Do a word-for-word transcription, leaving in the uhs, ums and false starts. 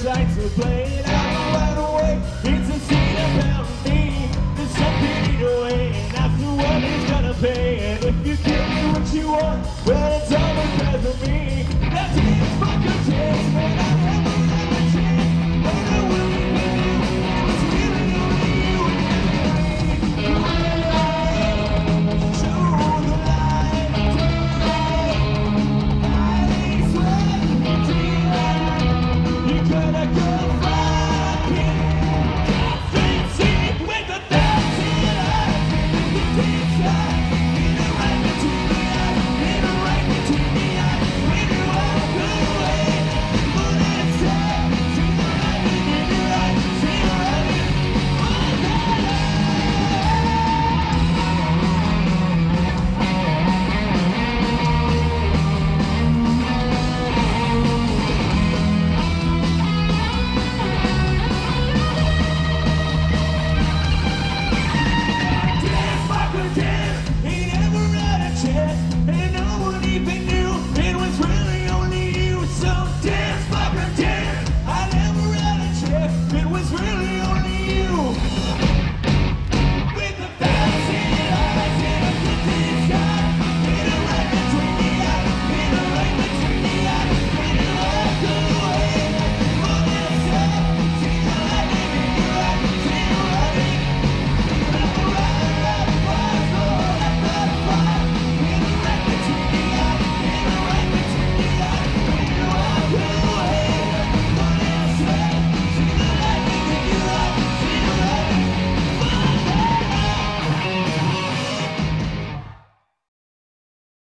tried to play it out right away. It's a scene about me. There's something either way, and after what he's gonna pay. And if you give me what you want, well, it's always bad for me. That's it, fuck your chance, man. I never have a chance. When I will be with you, it's really only you and me. To the light, to the light, I swear, you gotta go far.